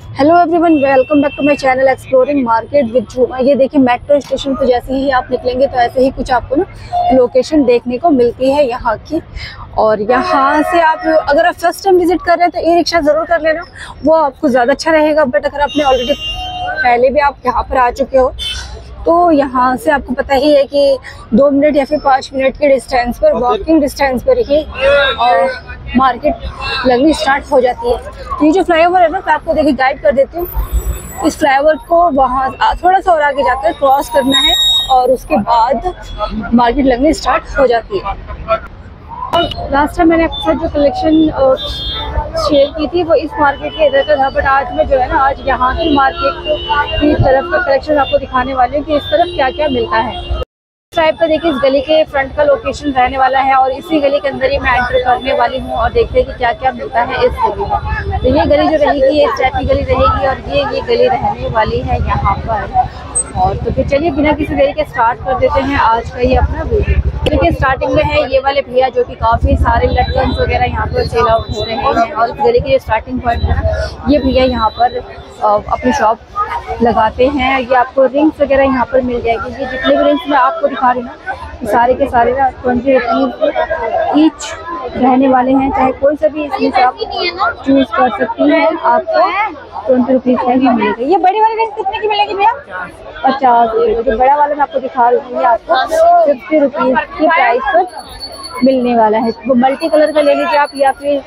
Hello everyone, welcome back to my channel exploring market with Jhuma. ये देखिए, metro station पर जैसे ही आप निकलेंगे तो ऐसे ही कुछ आपको ना लोकेशन देखने को मिलती है यहाँ की। और यहाँ से आप अगर आप फर्स्ट टाइम विजिट कर रहे हैं तो ई रिक्शा ज़रूर कर लेना, वो आपको ज़्यादा अच्छा रहेगा। बट अगर आपने ऑलरेडी पहले भी आप यहाँ पर आ चुके हो तो यहाँ से आपको पता ही है कि 2 मिनट या फिर 5 मिनट के डिस्टेंस पर, वॉकिंग डिस्टेंस पर ही और मार्केट लगनी स्टार्ट हो जाती है। ये जो फ्लाईओवर है ना, मैं आपको देखिए गाइड कर देती हूँ। इस फ्लाईओवर को वहाँ थोड़ा सा और आगे जाकर क्रॉस करना है और उसके बाद मार्केट लगनी स्टार्ट हो जाती है। और लास्ट टाइम मैंने आपके साथ जो कलेक्शन शेयर की थी वो इस मार्केट के इधर का था, बट आज मैं जो है ना, आज यहाँ की मार्केट की तरफ का कलेक्शन आपको दिखाने वाली हूँ कि इस तरफ क्या क्या मिलता है। इस टाइप का देखिए, इस गली के फ्रंट का लोकेशन रहने वाला है और इसी गली के अंदर ही मैं एंटर करने वाली हूँ और देखते हैं कि क्या क्या मिलता है इस गली में। तो ये गली जो रहेगी, ये इस टाइप की गली रहेगी और ये गली रहने वाली है यहाँ पर। और तो फिर चलिए बिना किसी देरी के स्टार्ट कर देते हैं आज का ये अपना वीडियो। देखिए, स्टार्टिंग में है ये वाले भैया जो कि काफ़ी सारे लटकन वगैरह यहाँ पर सेल आउट हो रहे हैं। और गली के स्टार्टिंग पॉइंट है ना, ये भैया यहाँ पर अपनी शॉप लगाते हैं। ये आपको रिंग्स वगैरह यहाँ पर मिल जाएगी। ये जितने भी रिंग्स मैं आपको दिखा रही हूँ ना, सारे के सारे ना 20 रुपीज़ ईच रहने वाले हैं। चाहे कोई सा भी इसमें से आप चूज़ कर सकती हैं, आपको 20 रुपीज़ का ही मिलेगा। ये बड़ी वाली रिंग्स कितने की मिलेगी भैया? 50 रुपये। जो बड़ा वाला मैं आपको दिखा रही हूँ, ये आपको 50 रुपीज़ के प्राइस पर मिलने वाला है। वो मल्टी कलर का ले लीजिए आप, या फिर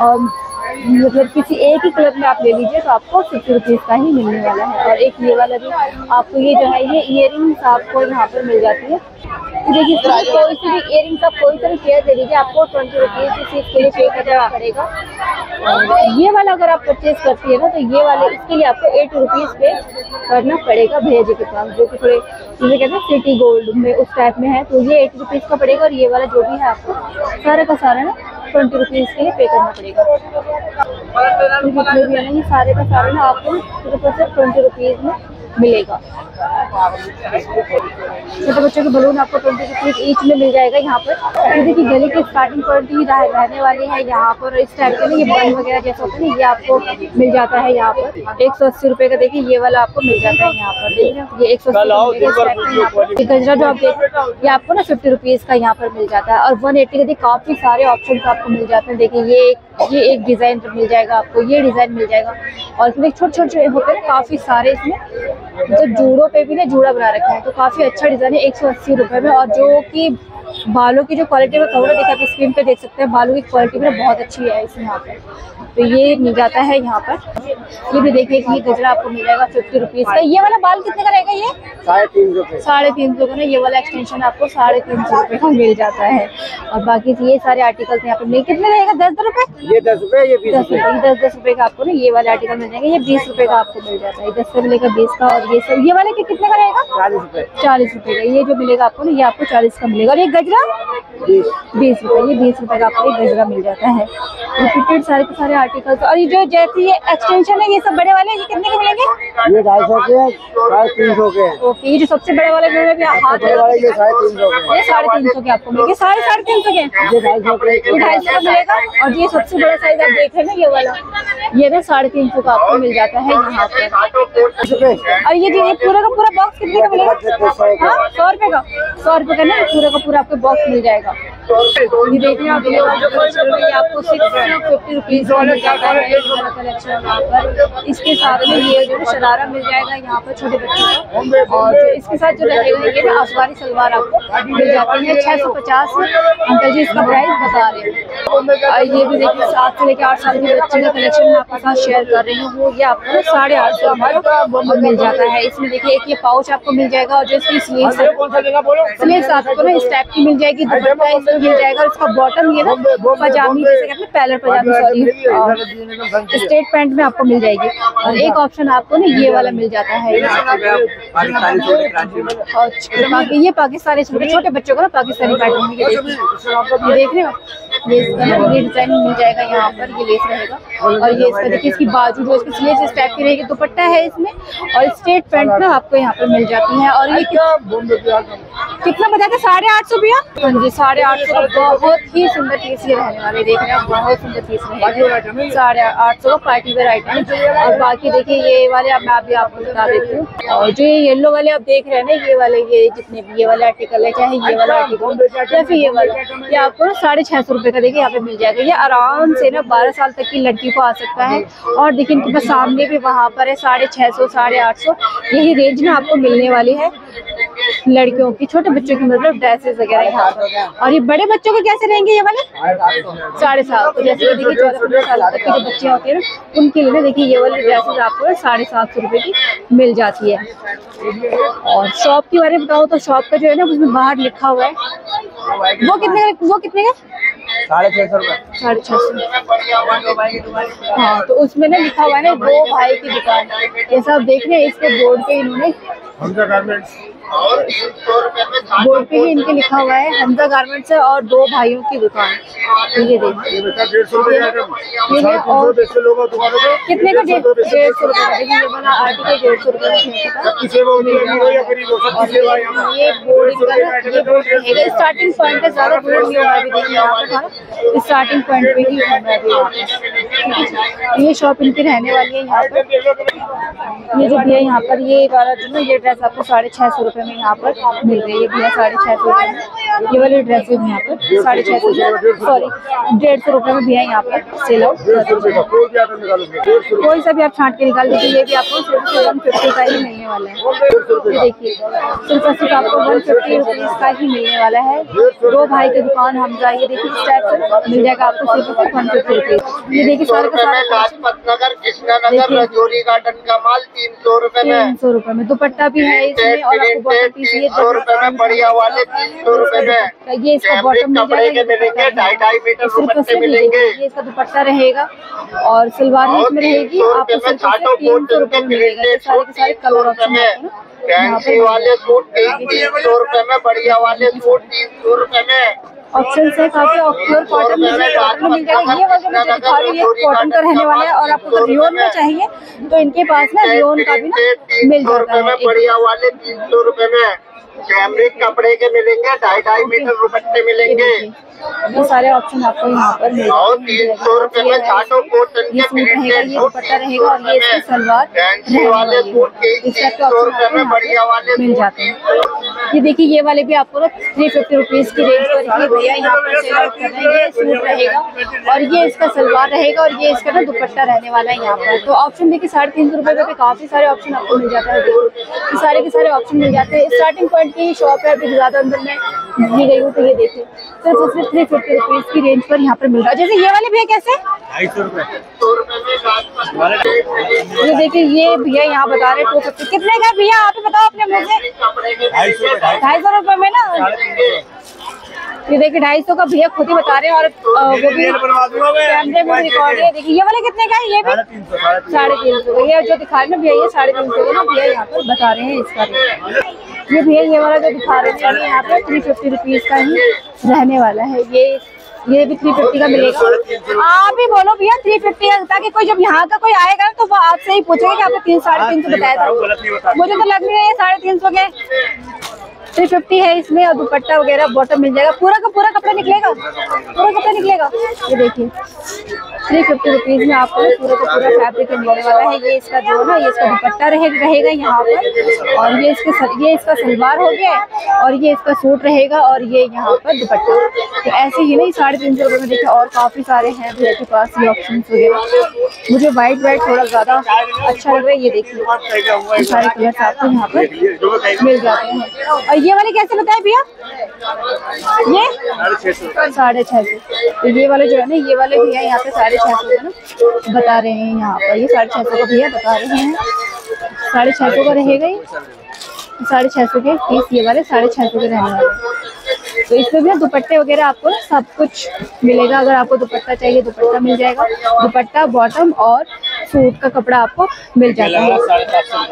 मतलब किसी एक ही कलर में आप ले लीजिए तो आपको 50 रुपीज़ का ही मिलने वाला है। और एक ये वाला भी आपको, ये जो है ये ईयरिंग्स आपको यहाँ पर मिल जाती है। तो देखिए, कोई सी भी ईयरिंग्स आप कोई सा भी पेयर ले लीजिए, आपको 20 रुपीज़ इस चीज़ के लिए पे करना पड़ेगा। और ये वाला अगर आप परचेज करती है ना, तो ये वाले इसके लिए आपको 80 रुपीज़ पे करना पड़ेगा भैया जी के पास, जो कि थोड़े जिसे कहते हैं सिटी गोल्ड में उस टाइप में है। तो ये 80 रुपीज़ का पड़ेगा और ये वाला जो भी है आपको सारा का सारा ना 20 रुपीज़ के लिए पे करना पड़ेगा। जितने भी है ना, ये सारे का सारा ना आपको सिर्फ 20 रुपीज़ में मिलेगा। छोटे बच्चों के बलून आपको 20 रुपीज़ ईच में मिल जाएगा यहाँ पर। तो देखिए, गली की स्टार्टिंग पॉइंट ही रहने वाली है यहाँ पर। इस टाइप के ये बन वगैरह जैसा होता है ना, ये आपको मिल जाता है यहाँ पर 180 रुपये का। देखिए, ये वाला आपको मिल जाता है यहाँ पर। देख रहे हैं, ये 180 गजरा जो आप देख रहे हैं, ये आपको ना 50 रुपीज़ का यहाँ पर मिल जाता है। और 180 का देखिए काफ़ी सारे ऑप्शन आपको मिल जाते हैं। देखिए, ये एक डिज़ाइन मिल जाएगा आपको, ये डिज़ाइन मिल जाएगा। और इसमें छोटे छोटे होते हैं काफ़ी सारे, इसमें तो जूड़ों पे भी ना जूड़ा बना रखा है। तो काफ़ी अच्छा डिज़ाइन है 180 रुपये में। और जो कि बालों की जो क्वालिटी में कवर देखा, आप स्क्रीन पे देख सकते हैं, बालों की क्वालिटी में बहुत अच्छी है इसमें यहाँ पर। तो ये मिल जाता है यहाँ पर। ये भी देखिए कि ये गजरा आपको मिल जाएगा 50 रुपीज़ का। ये वाला बाल कितने का रहेगा? ये 350 का ना, ये वाला एक्सटेंशन आपको 350 रुपये का मिल जाता है। और बाकी ये सारे आर्टिकल्स यहाँ पर कितने रहेगा? 10 रुपये, ये 10 रुपये, ये 20 रुपये। 10 रुपये का आपको ना ये वाले आर्टिकल मिल जाएंगे। ये 20 रुपये का आपको मिल जाता है, 10 से मिलेगा 20 का। और ये सब ये वाले कितने का रहेगा? 40 रुपये का। ये जो मिलेगा आपको ना, ये आपको 40 का मिलेगा। और ये गजरा 20 रुपये, ये 20 रुपये का आपको ये गजरा मिल जाता है। रिपीटेड सारे के सारे आर्टिकल्स। और ये जो जैसे ये एक्सटेंशन है, ये सब बड़े वाले, ये कितने के मिलेंगे? ये 250 के, 350 के। ओके, ये जो सबसे बड़े वाले जो भी हाथ वाले, ये 350 के। ये 350 के आपको मिलेंगे। 350 के, ये 250 के, 250 का मिलेगा। और ये सबसे बड़ा साइज आप देख रहे हैं ना, ये वाला, ये ना 350 का आपको मिल जाता है यहाँ पर। और ये जो ये पूरा का पूरा बॉक्स कितने का मिलेगा? 100 रुपये का। 100 रुपये का ना पूरा का पूरा आपको बॉक्स मिल जाएगा। ये देखिए आप, ये आपको 650 रुपीज़ का मिल जाता है कलेक्शन यहाँ पर। इसके साथ में ये जो शरारा मिल जाएगा यहाँ पर छोटे बच्चों का। और जो इसके साथ जो रहेगा, ये ना अफगानी सलवार आपको मिल जाती है 650। अंकल जी इसका प्राइस बता रहे हैं। और ये भी देखिए 7 से लेकर 8 साल के बच्चे का कलेक्शन मैं आपके साथ शेयर कर रही हूँ। वो ये आपको 850 का मिल जाता है। इसमें देखिए एक ये पाउच आपको मिल जाएगा। और जो इसकी स्लीव्स आपको ना इस टाइप की मिल जाएगी, दुपट्टा इसमें मिल जाएगा। इसका बॉटम ये ना पजामी, जैसे कहते हैं पैलर पजामी, सॉरी, स्ट्रेट पैंट में आपको मिल जाएगी। और एक ऑप्शन आपको ना ये वाला मिल जाता है। और बाकी ये पाकिस्तानी छोटे छोटे बच्चों का ना पाकिस्तानी पैटर्न में, ये देख रहे हो, ये इसका ना ये डिजाइन मिल जाएगा यहाँ पर, ये लेस रहेगा और ये इसका देखिए इसकी बाजू जो इसकी स्लीव्स इस टाइप की रहेगी, दुपट्टा है इसमें और स्ट्रेट पैंट ना आपको यहाँ पर मिल जाती है। और ये कितना बताया 850 भैया? हाँ जी 850 का बहुत ही सुंदर पीस ये रहने वाले, देख रहे हैं बहुत सुंदर पीस रहेगा 850 का पार्टी वेयर आइटम। और बाकी देखिए ये वाले मैं अभी आपको बता देती हूँ। और जो ये येलो वाले आप देख रहे हैं ना, ये वाले ये जितने भी ये वाले आर्टिकल है, चाहे ये वाला आर्टिकल या फिर ये वाला, ये आपको ना 650 रुपये का देखिए यहाँ पे मिल जाएगा। ये आराम से ना 12 साल तक की लड़की को आ सकता है। और देखिए इनके पास सामने भी वहाँ पर है 650 850 यही रेंज में आपको मिलने वाली है लड़कियों की, छोटे बच्चों की मतलब ड्रेसेस वगैरह यहाँ पर। और ये बड़े बच्चों के कैसे रहेंगे ये वाले? 750। तो जैसे देखिए 14-15 साल तक के जो बच्चे होते हैं ना उनके लिए ना देखिए ये वाली ड्रेसेस आपको 750 रुपये की मिल जाती है। और शॉप के बारे में बताओ तो शॉप का जो है ना उसमें बाहर लिखा हुआ है वो कितने का? 650 रुपये। 650। हाँ तो उसमें ना लिखा हुआ है ना दो भाई की दुकान, जैसा आप देख रहे हैं इसके बोर्ड पे इन्होंने बोर्ड पे ही इनके लिखा हुआ है हमजा गारमेंट्स है और दो भाइयों की दुकान। तो ये देखिए और कितने का? 150 रुपये का। देखिए ये वाला आर्टिकल 150 रुपये का। ये बोर्ड रहेगा, स्टार्टिंग पॉइंट है, ज्यादा दूर नहीं होगा। अभी देखिए यहाँ पर था स्टार्टिंग पॉइंट पे ही होगा अभी यहाँ पर। ये शॉप इनकी रहने वाली है यहाँ पर। ये जो भैया यहाँ पर ये वाला जो ना ये ड्रेस आपको 650 रुपये में यहाँ पर मिल रही है भैया, 650 रुपये में ये वाली ड्रेसेज यहाँ पर 650 सॉरी 150 रुपये में भैया यहाँ पर सेल आउट। कोई सा भी आप छांट के निकाल दीजिए, ये भी आपको सिर्फ 150 का ही मिलने वाला है। ये देखिए सिर्फ आपको 150 रुपीज़ का ही मिलने वाला है। दो भाई की दुकान हम जाइए, देखिए इस टाइप से मिल जाएगा आपको सिर्फ 150 रुपीज़। ये देखिए सारे का सारा लाजपत कृष्णानगर रजौरी गार्डन का माल 300 रुपये में। 300 रुपये में दुपट्टा भी है इसमें और आपको बॉटम पीस ये 300 रुपये में, बढ़िया वाले 300 रुपये में। ये इसका बॉटम मिल जाएगा, मिलेंगे 2.5 मीटर दुपट्टे मिलेंगे। ये इसका दुपट्टा रहेगा और सलवार में इसमें रहेगी आपको सिर्फ 300 रुपये में मिलेगा। ये सारे के सारे कलर ऑप्शन है। फैंसी वाले सूट 300 रुपये में, बढ़िया वाले सूट 300 रुपये में। ऑप्शन है काफी और प्योर कॉटन में मिल जाएगा। ये वाला मैं जो दिखा रही है कॉटन का रहने वाला है। और आपको अगर रियोन में चाहिए तो इनके पास ना रियोन का भी ना मिल जाता है। बढ़िया वाले 300 रुपये में। कैमरिक कपड़े के मिलेंगे, 2.5 मीटर दुपट्टे मिलेंगे। ये सारे ऑप्शन आपको यहाँ पर मिल जाएंगे। 300 रुपये में छाटो कॉटन के रहेगा, ये दुपट्टा रहेगा और ये इसकी सलवार वाले सूट 300 रुपये में, बढ़िया वाले मिल जाते हैं। ये देखिए ये वाले भी आपको ना 350 रुपीज़ की रेंज पर ही भैया यहाँ पर सेल आउट कर रहे हैं। ये सूट रहेगा और ये इसका सलवार रहेगा और ये इसका ना दुपट्टा रहने वाला है यहाँ पर। तो ऑप्शन देखिए 350 रुपये में भी काफी सारे ऑप्शन आपको मिल जाता है। देखिए सारे के सारे ऑप्शन मिल जाते हैं। स्टार्टिंग पॉइंट की शॉप है, अभी ज्यादा अंदर में नहीं गई हूँ। तो ये देखिए सिर्फ 350 रुपीज़ की रेंज पर यहाँ पर मिल रहा है। जैसे ये वाले भैया कैसे 250 रुपये। ये देखिए ये भैया यहाँ बता रहे 250। कितने का भैया आप ही बताओ अपने मुझे? 250 रुपये में ना। ये देखिए 250 का भैया खुद ही बता रहे हैं और वो भी कैमरे में रिकॉर्ड है। देखिए ये वाले कितने का है? ये भी 350 का। ये जो दिखा रहे हैं ना भैया ये 350 का ना भैया यहाँ पर बता रहे हैं इसका रेट। ये भैया ये वाला जो दिखा रहे हैं यहाँ पर 350 रुपीज़ का ही रहने वाला है। ये भी 350 का मिलेगा। आप ही बोलो भैया 350, ताकि कोई जब यहाँ का कोई आएगा तो वो आपसे ही पूछेगा कि आपने 300-350 बताया था। मुझे तो लग नहीं रहा है 350 के। 350 है इसमें और दुपट्टा वगैरह बॉटम मिल जाएगा। पूरा का पूरा कपड़ा निकलेगा, पूरा कपड़ा निकलेगा। ये देखिए 350 रुपीज़ में आपको पूरा का पूरा फैब्रिक मिलने वाला है। ये इसका जो ना ये इसका दुपट्टा रहेगा यहाँ पर और ये इसका सलवार हो गया और ये इसका सूट रहेगा और ये यहाँ पर दुपट्टा। तो ऐसे ही नहीं 350 रुपये में देखिए और काफ़ी सारे हैं भैया के पास ये ऑप्शन वगैरह। मुझे वाइट थोड़ा ज़्यादा अच्छा लग रहा है। ये देखिए सारे कलर्स आपको यहाँ पर मिल जाते हैं। और ये वाले कैसे बताए भैया? ये 650। तो ये वाले जो है ना ये वाले भैया यहाँ पे 650 का ना बता रहे हैं। यहाँ पर ये 650 का भैया बता रहे हैं। 650 का रहेगा ये 650 के पीस। ये वाले 650 के रहने वाले। तो इसमें भी दुपट्टे वगैरह आपको ना सब कुछ मिलेगा। अगर आपको दुपट्टा चाहिए दुपट्टा मिल जाएगा। दुपट्टा बॉटम और सूट का कपड़ा आपको मिल जाता है।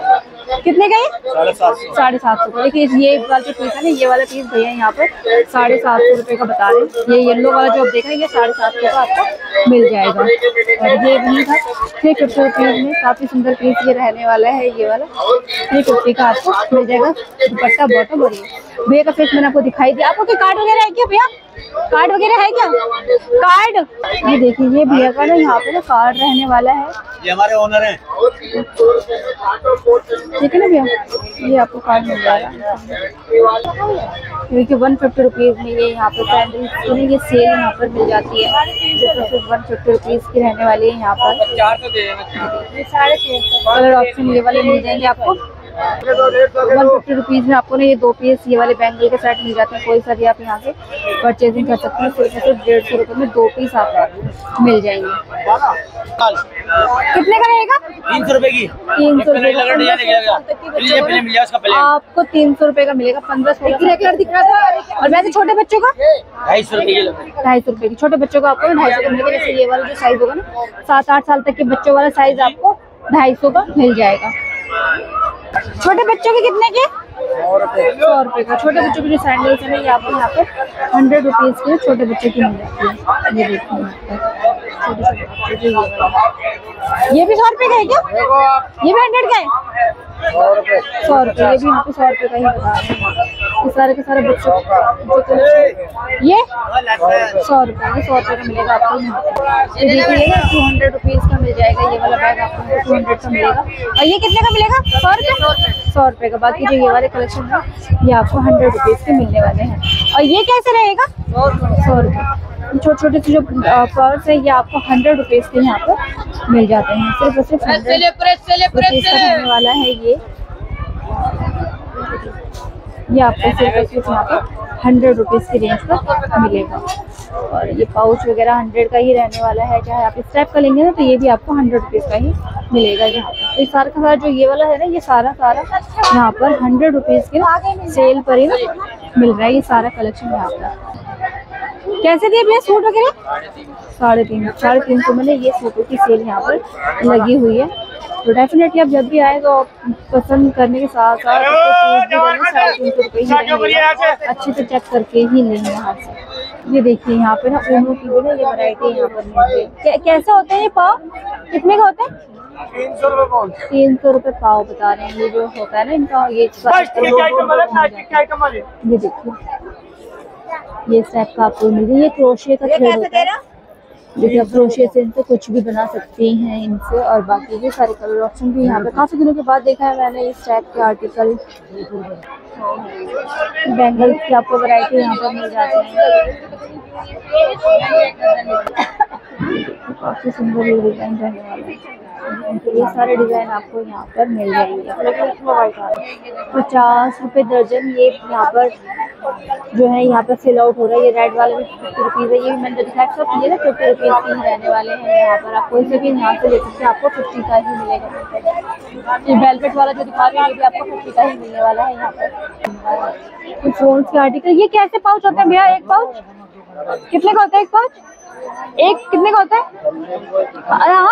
कितने का ये? 750। देखिए ये वाला जो पीस है ना, ये वाला पीस भैया यहाँ पर 750 रुपये का बता रहे हैं। ये येलो वाला जो आप देख रहे हैं ये 750 का आपको मिल जाएगा। और ये भी था 350 रुपीज़ में, काफ़ी सुंदर पीस ये रहने वाला है। ये वाला 350 का आपको मिल जाएगा। दुपट्टा बॉटम और भैया का फेस मैंने आपको दिखाई दिया। आपको कोई कार्ड वगैरह है क्या भैया? कार्ड वगैरह है क्या? कार्ड ये देखिए, ये भैया का ना यहाँ पे ना कार्ड रहने वाला है। ये हमारे ओनर हैं। ठीक है ना भैया, ये आपको कार्ड मिल जाएगा। देखिए 150 रुपीज़ में ये यहाँ पर सैंडल ये सेल यहाँ पर मिल जाती है, जो तो सिर्फ 150 रुपीज़ की रहने वाली है। यहाँ पर 350 कलर ऑप्शन ये वाले मिल जाएंगे आपको 150 रुपीज़ में। आपको ना ये 2 पीस ये वाले बैंगल के सेट मिल जाते हैं। कोई सा भी आप यहाँ से परचेजिंग कर सकते हैं। सिर्फ 150 रुपये में 2 पीस आपको मिल जाएंगे। कितने का रहेगा? 300 रुपए की। 300 रुपये आपको 300 रुपये का मिलेगा। 15-16 कलर दिख रहा था। और वैसे छोटे बच्चों का 250 रुपए की। 250 रुपये की छोटे बच्चों का आपको 250 का मिलेगा। जैसे ये वाला जो साइज होगा ना 7-8 साल तक के बच्चों वाला साइज आपको 250 का मिल जाएगा। छोटे बच्चों के कितने के? 100 रुपये का। छोटे बच्चों के जो सैंडल्स है ना ये आपको यहाँ पे 100 रुपीज़ के छोटे बच्चों की मिल जाती है। ये देखिए छोटे छोटे बच्चे जो ये भी 100 रुपये का है क्या? ये भी 100 का है? 100 रुपये। ये भी यहाँ पे 100 रुपये का ही बता रहे हैं। ये सारे के सारे बच्चों ये 100 रुपये का 100 रुपये का मिलेगा आपको यहाँ पे। ये देखिए 200 रुपीज़ का मिल जाएगा। ये वाला बैग आपको 200 का मिलेगा। और ये कितने का मिलेगा? 100 रुपये। 100 रुपये का। बाकी जो ये वाले कलेक्शन है ये आपको 100 रुपीज़ के मिलने वाले हैं। और ये कैसे रहेगा? 100 रुपये। छोटे छोटे से जो पर्स है ये आपको 100 रुपीज़ के यहाँ पर मिल जाते हैं। सिर्फ और सिर्फ 100 रुपीज़ का रहने वाला है ये आपको सिर्फ और सिर्फ यहाँ पर 100 रुपीज़ की रेंज पर मिलेगा। और ये पाउच वगैरह 100 का ही रहने वाला है। चाहे आप इस टाइप का लेंगे ना तो ये भी आपको 100 रुपीज़ का ही मिलेगा यहाँ पर। तो सारा का सारा जो ये वाला है ना ये सारा यहाँ पर 100 रुपीज़ के सेल पर ही ना मिल रहा है। ये सारा कलेक्शन यहाँ पर कैसे दिए भैया सूट वगैरह? 350 में ये सूटों की सेल यहाँ पर लगी हुई है। तो डेफिनेटली आप जब भी आए तो पसंद करने के साथ साथ 350 रुपये ही अच्छे से चेक करके ही लेंगे यहाँ से। ये देखिए यहाँ पे ना ऊनों की भी ना ये वैरायटी यहाँ पर मिलती है। कैसे होते हैं ये पाव? कितने का होता है? 300 रुपये पाव बता रहे हैं। ये जो होता है ना इनका ये देखिए ये टाइप का आपको मिल जाए। ये क्रोशिया का थ्रेड होता है जो कि आप क्रोशिया से इनसे कुछ भी बना सकती हैं इनसे। और बाकी ये सारे कलर ऑप्शन भी यहाँ पे काफ़ी दिनों के बाद देखा है मैंने इस टाइप के आर्टिकल। बैंगल्स की आपको वैरायटी यहाँ पर मिल जाती है। काफ़ी सुंदर ये डिज़ाइन रहने वाला है। ये सारे डिज़ाइन आपको यहाँ पर मिल जाएंगे। 50 रुपये दर्जन ये यहाँ पर जो है यहाँ पर सेल आउट हो रहा है। ये रेड वाले में 50 रुपीज़ है। ये भी मैंने दिखाया सब ये ना 50 रुपीज़ के ही रहने वाले हैं। यहाँ पर आप कोई से भी यहाँ से ले सकते हैं, आपको 50 का ही मिलेगा। ये वेलवेट वाला जो दिखा रहे हैं ये भी आपको 50 का ही मिलने वाला है। यहाँ पर फोन के आर्टिकल ये कैसे पाउच होते हैं भैया? एक पाउच कितने का होता है? एक पाउच एक कितने का होता है? हाँ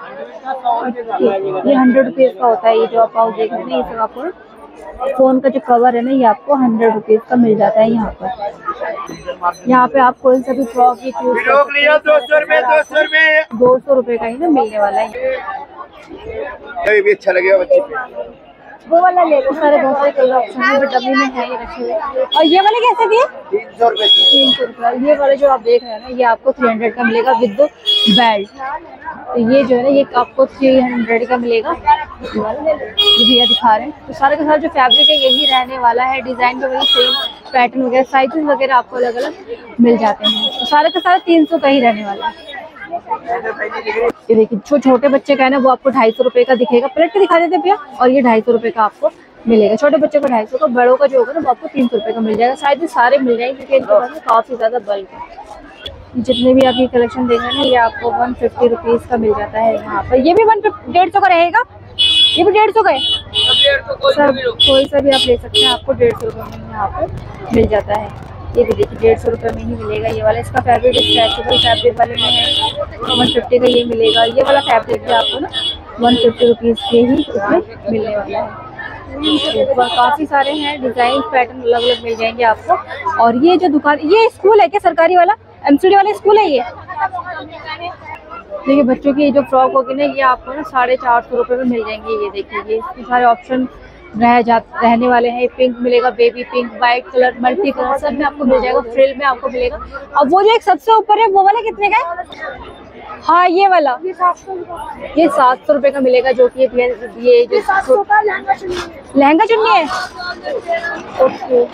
ये 100 रुपीज़ का होता है। ये जो आप पाउच देख रहे हैं ये सब आपको फोन का जो कवर है ना ये आपको 100 रुपीज़ का मिल जाता है। यहाँ पर यहाँ पे आप कोई सा भी फ्रॉक ही चूज कर सकते हैं। 200 रुपये का ही ना मिलने वाला है। ये भी अच्छा लगेगा बच्चे पे। वो वाला ले लो। सारे बहुत सारे कलर ऑप्शन है डब्बी में है ये रखे हुए। और ये वाले कैसे दिए? 300 रुपये। 300 रुपये। ये वाले जो आप देख रहे हैं ना ये आपको 300 का मिलेगा विद बेल्ट। तो ये जो है ना ये आपको 300 का मिलेगा। ये भैया दिखा रहे हैं। तो सारे का सारा जो फैब्रिक है यही रहने वाला है। डिज़ाइन भी वही सेम, पैटर्न वगैरह साइजेस वगैरह आपको अलग अलग मिल जाते हैं। तो सारे का सारा 300 का ही रहने वाला है। ये देखिए छोटे बच्चे का है ना वो आपको 250 रुपये का दिखेगा। पलट के दिखा देते भैया। और ये 250 रुपये का आपको मिलेगा। छोटे बच्चे को 250 का, बड़ों का जो होगा ना वो आपको 300 रुपये का मिल जाएगा। शायद ये सारे मिल जाएंगे क्योंकि इनके पास काफ़ी ज़्यादा बल्क है। जितने भी आप ये कलेक्शन देख रहे हैं ना ये आपको 150 रुपीज़ का मिल जाता है यहाँ पर। ये भी 150 का रहेगा। ये भी 150 का है। सब कोई सा भी आप ले सकते हैं, आपको 150 रुपये में यहाँ पर मिल जाता है। ये भी देखिए 150 रुपये में ही मिलेगा। ये वाला इसका फैब्रिक स्ट्रेचेबल फैब्रिक वाले में है। 150 का ये मिलेगा। ये वाला फैब्रिक भी आपको ना 150 रुपीज़ के ही इसमें मिलने वाला है। काफी सारे हैं डिजाइन पैटर्न अलग अलग मिल जाएंगे आपको। और ये जो दुकान, ये स्कूल है क्या सरकारी वाला, एमसीडी वाला स्कूल है ये? देखिए बच्चों की जो फ्रॉक होगी ना ये आपको ना 450 रुपये में मिल जाएंगे। ये देखिए ये इसके सारे ऑप्शन रहने वाले हैं। पिंक मिलेगा, baby pink, white colour, multi colour सब में आपको मिल जाएगा। फ्रिल में आपको मिलेगा। अब वो जो एक सबसे ऊपर है वो वाला कितने का है? हाँ ये वाला ये 700 रुपये का मिलेगा, जो कि ये जो लहंगा चुन्नी है। ओके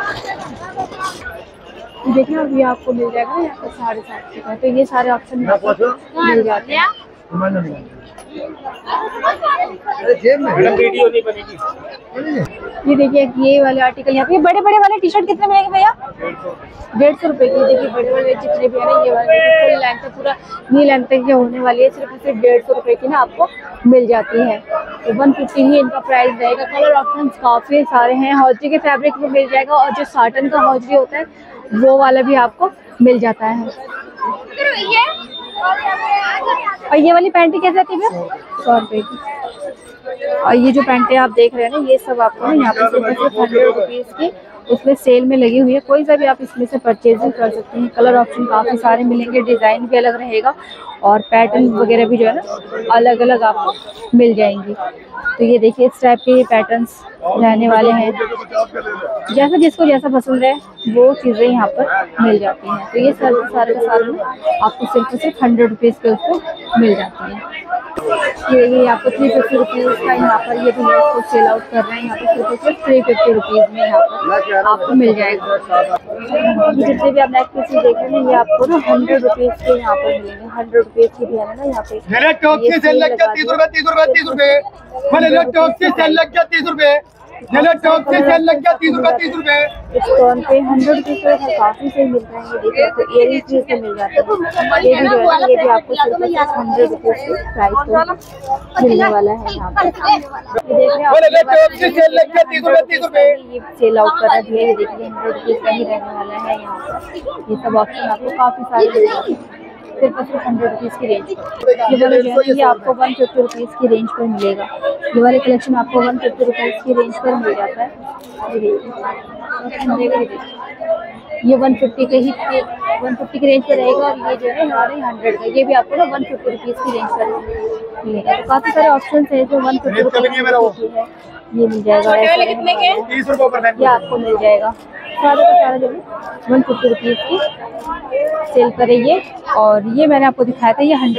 देखिए अब ये आपको मिल जाएगा यहाँ पर 750 का। तो ये सारे ऑप्शन मिल जाते हैं। वीडियो नहीं बनेगी। ये देखिए ये वाले आर्टिकल यहाँ पे बड़े बड़े वाले टी शर्ट कितने मिलेंगे भैया? 150 रुपये की। देखिए बड़े बड़े जितने भी है ना ये वाले फुल लेंथ है, पूरा नी लेंथ तक ये होने वाली है। सिर्फ 150 रुपये की ना आपको मिल जाती है। तो 150 ही इनका प्राइस रहेगा। कलर ऑप्शन काफ़ी सारे हैं। हौजरी के फैब्रिक में मिल जाएगा और जो साटन का हौजरी होता है वो वाला भी आपको मिल जाता है। और ये वाली पैंटी कैसे आती है भैया? 100 रुपये की। और ये जो पैंटें आप देख रहे हैं ना ये सब आपको यहाँ पे सिर्फ 100 रुपीज़ की उसमें सेल में लगी हुई है। कोई सा भी आप इसमें से परचेजिंग कर सकते हैं। कलर ऑप्शन काफ़ी सारे मिलेंगे, डिज़ाइन भी अलग रहेगा और पैटर्न वगैरह भी जो है ना अलग अलग आपको मिल जाएंगी। तो ये देखिए इस टाइप के पैटर्न्स रहने वाले हैं। जैसा जिसको जैसा पसंद है वो चीज़ें यहाँ पर मिल जाती हैं। तो ये सारे के सारे में आपको सिर्फ 100 रुपीज़ के उसको मिल जाती हैं। ये आपको 350 रुपीज़ का यहाँ पर ये भी इसको सेल आउट कर रहे हैं। यहाँ पर सिर्फ 350 रुपीज़ में यहाँ पर आपको मिल जाएगा। जितने भी आप नेक पीसेस देख रहे हैं ये आपको ना 100 रुपीज़ के यहाँ पर मिलेंगे। 100 रुपीज़ की भी है ना यहाँ पे। 30 रुपए डिस्काउंट पे 100 रुपीज़ का काफ़ी सही मिल रहे हैं। देखिए आपको इयरिंग्स भी इसमें मिल जाते हैं। ये भी जो है ना ये भी आपको सिर्फ 100 रुपीज़ के प्राइस पर मिलने वाला है यहाँ पर। ये देख रहे हैं ये सेल आउट कर रहा है। ये देखिए 100 रुपीज़ का ही रहने वाला है यहाँ पर। ये सब ऑप्शन आपको काफ़ी सारे मिल जाते हैं सिर्फ 100 रुपीज़ की रेंज। ये वाला जो है ये आपको 150 रुपीज़ की रेंज पर मिलेगा। ये वाले कलेक्शन आपको 150 रुपीज़ की रेंज पर मिल जाता है। ये 150 के ही 150 की रेंज पर रहेगा। और ये जो है हमारे 100 का, ये भी आपको ना 150 रुपीज़ की रेंज पर मिलेगा। तो काफ़ी सारे ऑप्शन है जो 150 रुपीज़ है ये मिल जाएगा। कितने के? 30 रुपए ये आपको मिल जाएगा सारे का सारा जो है 150 रुपीज़ की सेल पर है ये। और ये मैंने आपको दिखाया था ये 100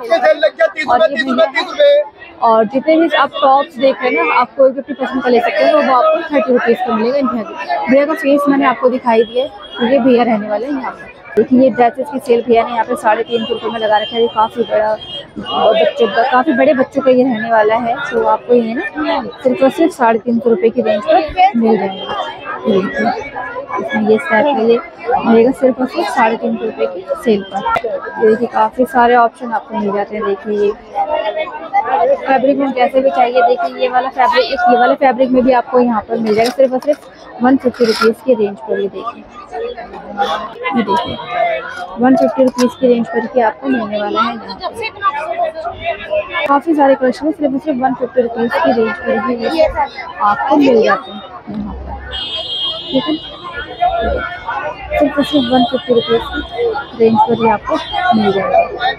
और जितने भी आप टॉप्स देख रहे हैं ना आप कोई भी पसंद का ले सकते हैं। वो आपको 30 रुपीज़ का मिलेगा। इन भैया का फेस मैंने आपको दिखाई दिया है। तो ये भैया रहने वाले हैं यहाँ पर। देखिए ये ड्रेसेस की सेल भैया ने यहाँ पे 350 रुपये में लगा रखा है। ये काफ़ी बड़ा बच्चों का, काफ़ी बड़े बच्चों का ये रहने वाला है। तो आपको ये ना सिर्फ और सिर्फ 350 रुपये की रेंज पर मिल जाएगा। इसमें ये स्टाइप का ये मिलेगा सिर्फ और सिर्फ 350 रुपये की सेल पर। देखिए काफ़ी सारे ऑप्शन आपको मिल जाते हैं। देखिए ये फैब्रिक में जैसे भी चाहिए। देखिए ये वाला फैब्रिक, ये वाले फैब्रिक में भी आपको यहाँ पर मिल जाएगा सिर्फ और सिर्फ 150 रुपीज़ की रेंज पर। ये देखिए 150 रुपीज़ की रेंज पर ही आपको मिलने वाला है। काफ़ी सारे कलेक्शन है सिर्फ 150 रुपीज़ की रेंज पर ही आपको मिल जाते हैं यहाँ पर। ठीक है सिर्फ 150 रुपीज़ की रेंज पर ही आपको मिल जाएगा।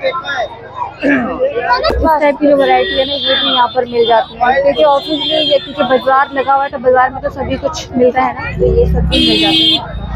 इस टाइप की जो वैरायटी है ना ये भी यहाँ पर मिल जाती है। क्योंकि ऑफिस में या क्योंकि बाजार लगा हुआ है तो बाजार में तो सभी कुछ मिलता है ना, तो ये सब भी मिल जाते हैं।